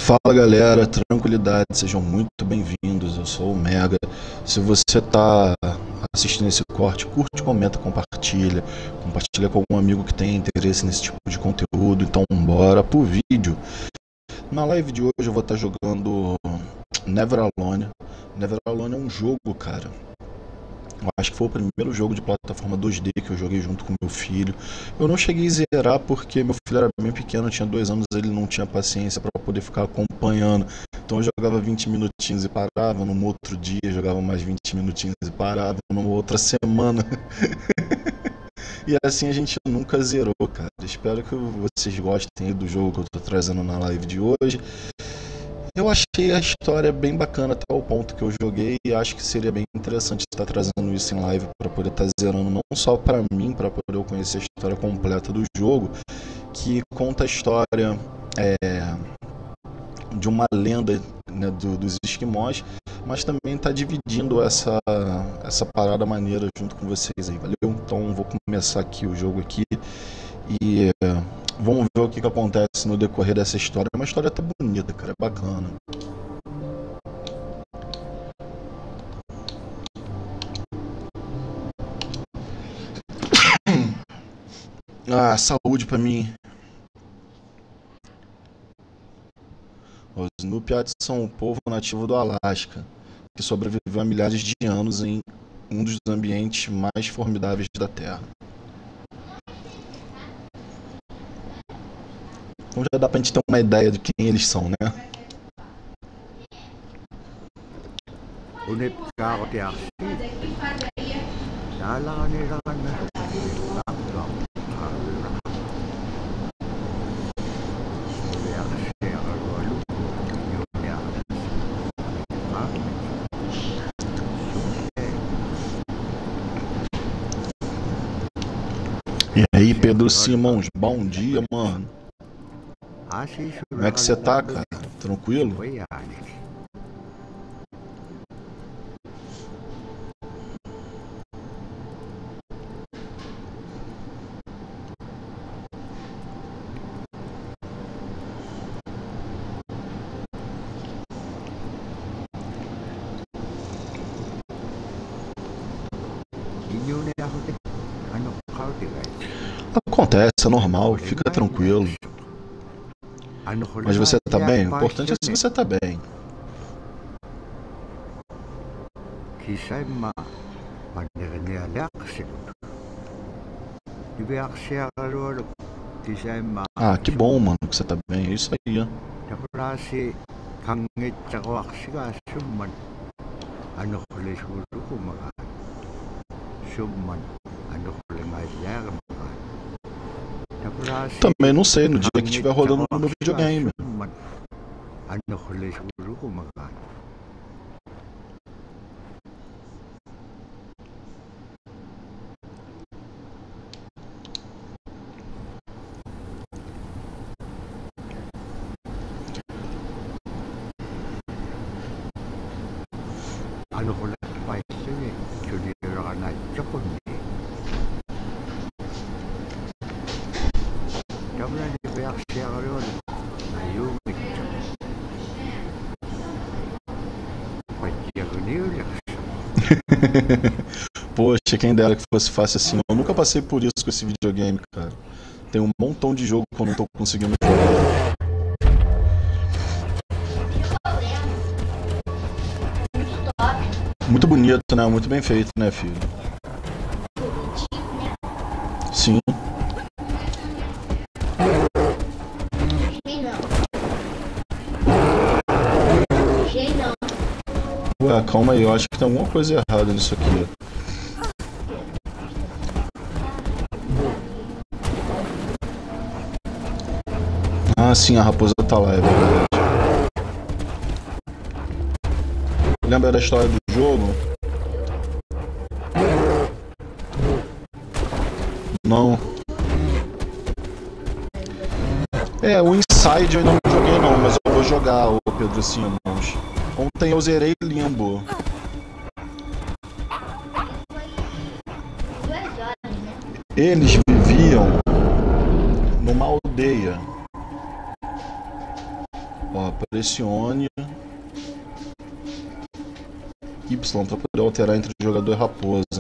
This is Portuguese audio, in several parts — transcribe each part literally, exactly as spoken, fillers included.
Fala galera, tranquilidade, sejam muito bem-vindos, eu sou o Mega. Se você tá assistindo esse corte, curte, comenta, compartilha, compartilha com algum amigo que tem interesse nesse tipo de conteúdo, então bora pro vídeo. Na live de hoje eu vou estar jogando Never Alone. Never Alone é um jogo, cara. Eu acho que foi o primeiro jogo de plataforma dois D que eu joguei junto com meu filho. Eu não cheguei a zerar porque meu filho era bem pequeno, tinha dois anos, ele não tinha paciência para poder ficar acompanhando. Então eu jogava vinte minutinhos e parava, num outro dia jogava mais vinte minutinhos e parava, numa outra semana. E assim a gente nunca zerou, cara. Espero que vocês gostem do jogo que eu tô trazendo na live de hoje. Eu achei a história bem bacana até o ponto que eu joguei e acho que seria bem interessante estar trazendo isso em live para poder estar zerando não só para mim, para poder eu conhecer a história completa do jogo, que conta a história é, de uma lenda, né, do, dos esquimós, mas também está dividindo essa, essa parada maneira junto com vocês aí, valeu? Então vou começar aqui o jogo aqui e... vamos ver o que, que acontece no decorrer dessa história. É uma história até bonita, cara, é bacana. Ah, saúde pra mim. Os Inupiats são o povo nativo do Alasca, que sobreviveu há milhares de anos em um dos ambientes mais formidáveis da Terra. Então já dá pra gente ter uma ideia de quem eles são, né? E aí, Pedro Simões, bom dia, mano. Como é que você tá, cara? Tranquilo? Acontece, é normal, fica tranquilo. Mas você tá bem? O importante é se você tá bem. Ah, que bom, mano, que você tá bem. É isso aí, ó. Também não sei, no dia que estiver rodando no meu videogame. Poxa, quem dera que fosse fácil assim. Eu nunca passei por isso com esse videogame, cara. Tem um montão de jogo que eu não tô conseguindo jogar. Muito bonito, né? Muito bem feito, né, filho? Sim. Ué, calma aí, eu acho que tem alguma coisa errada nisso aqui. Ah, sim, a raposa tá lá, é verdade. Lembra da história do jogo? Não. É, o Inside eu ainda não joguei não, mas eu vou jogar, o Pedro Simões. Ontem eu zerei Limbo. Eles viviam numa aldeia Ó, pressione Y para poder alterar entre o jogador e raposa.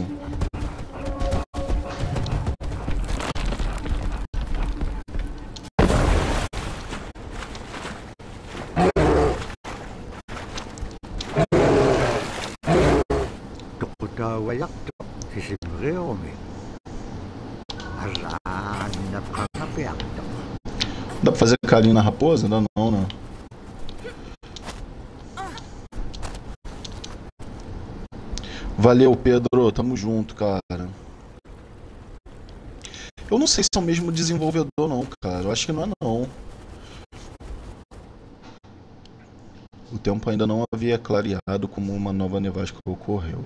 Dá pra fazer carinho na raposa? Não, não, não. Valeu, Pedro. Tamo junto, cara. Eu não sei se é o mesmo desenvolvedor, não, cara. Eu acho que não é, não. O tempo ainda não havia clareado como uma nova nevasca ocorreu.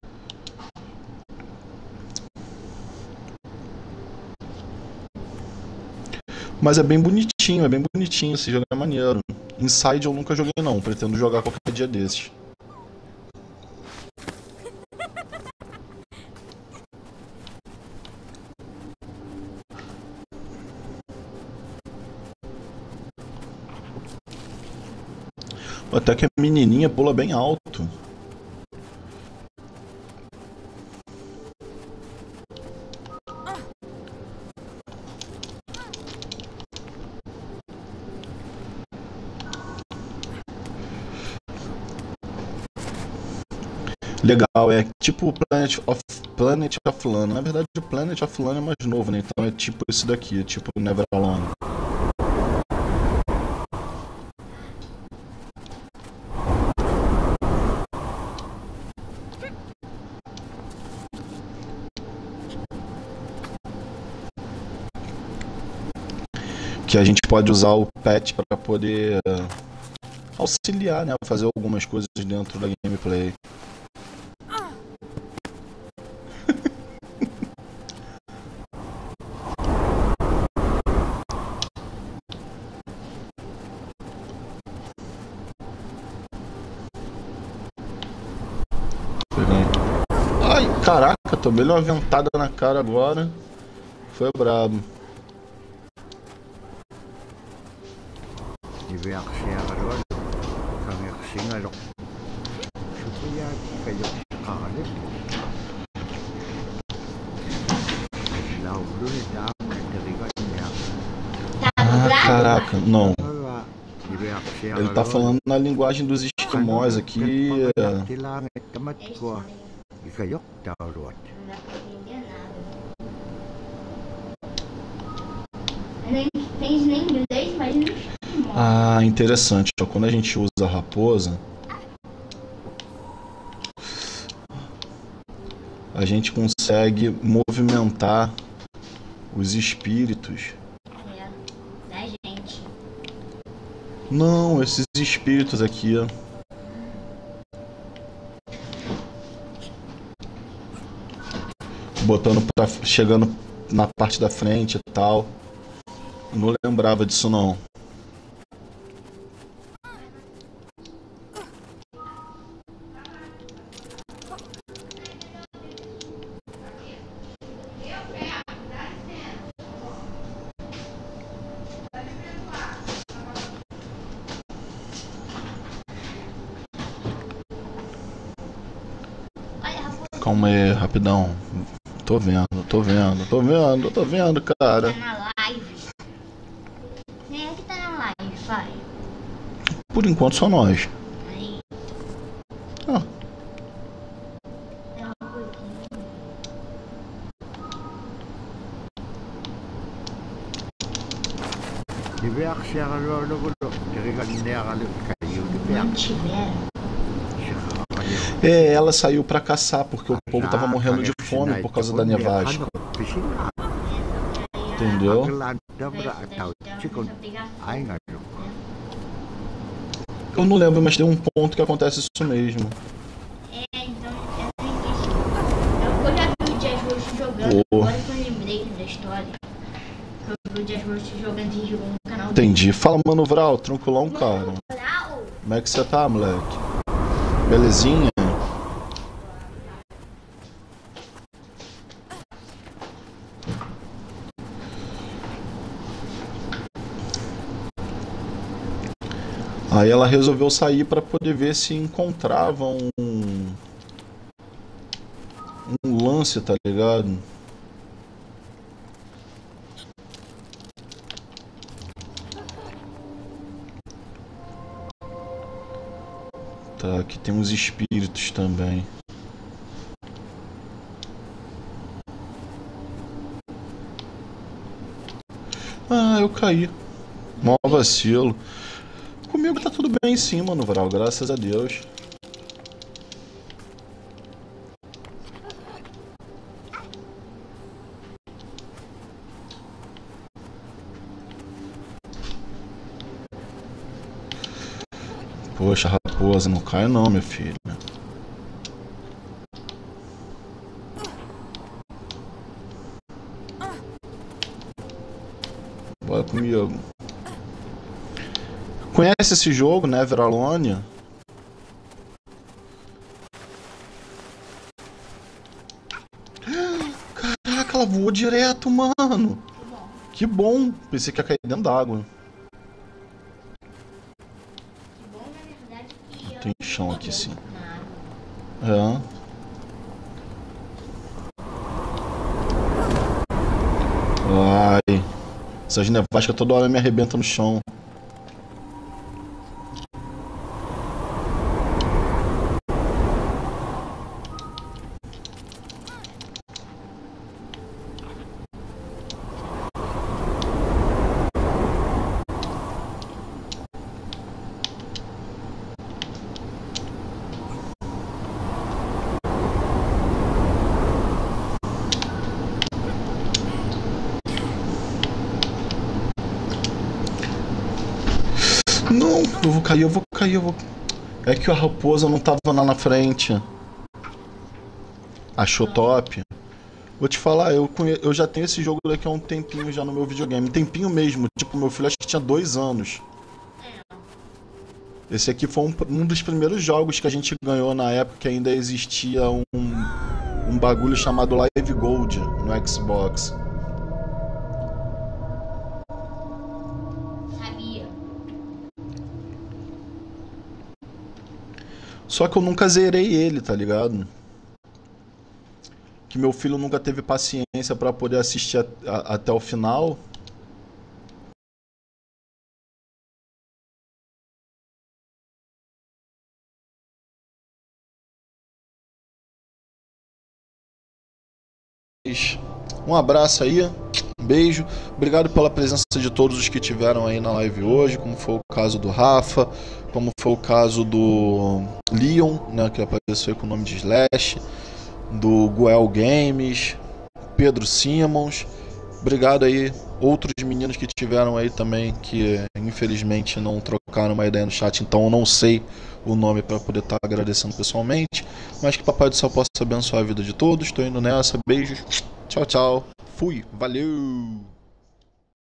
Mas é bem bonitinho, é bem bonitinho. Esse jogo é maneiro. Inside eu nunca joguei, não. Pretendo jogar qualquer dia desses. Até que a menininha pula bem alto. Legal, é tipo Planet of, Planet of Lana. Na verdade, o Planet of Lana é mais novo, né? Então é tipo esse daqui, é tipo Never Alone. Que a gente pode usar o pet para poder auxiliar, né? Fazer algumas coisas dentro da gameplay. Ai, caraca, tomei uma ventada na cara agora. Foi brabo. Ah, caraca, não. Ele tá falando na linguagem dos esquimós aqui. Ah, interessante. Quando a gente usa a raposa, a gente consegue movimentar os espíritos. É, da gente. Não, esses espíritos aqui, ó. Botando pra, chegando na parte da frente e tal. Não lembrava disso, não. Calma aí, rapidão. Tô vendo, tô vendo, tô vendo, tô vendo, cara. Tá na live. Quem é que tá na live, pai? Por enquanto só nós. Aí. Ah. Tem uma coisinha. Não tiveram. É, ela saiu pra caçar porque o povo tava morrendo de fome por causa da nevasca. Entendeu? Eu não lembro, mas tem um ponto que acontece isso mesmo. É, então é assim que eu já vi o Jazz Roast jogando, Oh. agora que eu lembrei da história. Eu vi o Jazz Roast jogando e jogou no canal Entendi. Fala, Mano Vral, tranquilão, cara. Brau. Como é que você tá, moleque? Belezinha? Aí ela resolveu sair para poder ver se encontrava um, um lance, tá ligado? Tá, aqui tem uns espíritos também. Ah, eu caí. Mó vacilo. Comigo tá tudo bem sim, mano, Vral, graças a Deus. Poxa, raposa, não cai não, meu filho. Bora comigo. Conhece esse jogo, né, Veralônia? Caraca, ela voou direto, mano. Que bom. Pensei que ia cair dentro d'água. Tem chão aqui sim. É. Ai. Essas nevascas toda hora me arrebentam no chão. Não, eu vou cair, eu vou cair, eu vou... É que a raposa não tava lá na frente. Achou top. Vou te falar, eu, conhe... eu já tenho esse jogo daqui há um tempinho já no meu videogame. Tempinho mesmo, tipo, meu filho acho que tinha dois anos. Esse aqui foi um, um dos primeiros jogos que a gente ganhou na época que ainda existia um, um bagulho chamado Live Gold no Xbox. Só que eu nunca zerei ele, tá ligado? Que meu filho nunca teve paciência pra poder assistir a, a, até o final. Um abraço aí, um beijo. Obrigado pela presença de todos os que tiveram aí na live hoje, como foi o caso do Rafa, como foi o caso do Leon, né, que apareceu aí com o nome de Slash, do Guel Games, Pedro Simmons. Obrigado aí, outros meninos que tiveram aí também, que infelizmente não trocaram uma ideia no chat, então eu não sei o nome para poder estar agradecendo pessoalmente, mas que Papai do Céu possa abençoar a vida de todos. Estou indo nessa, beijos, tchau, tchau, fui, valeu!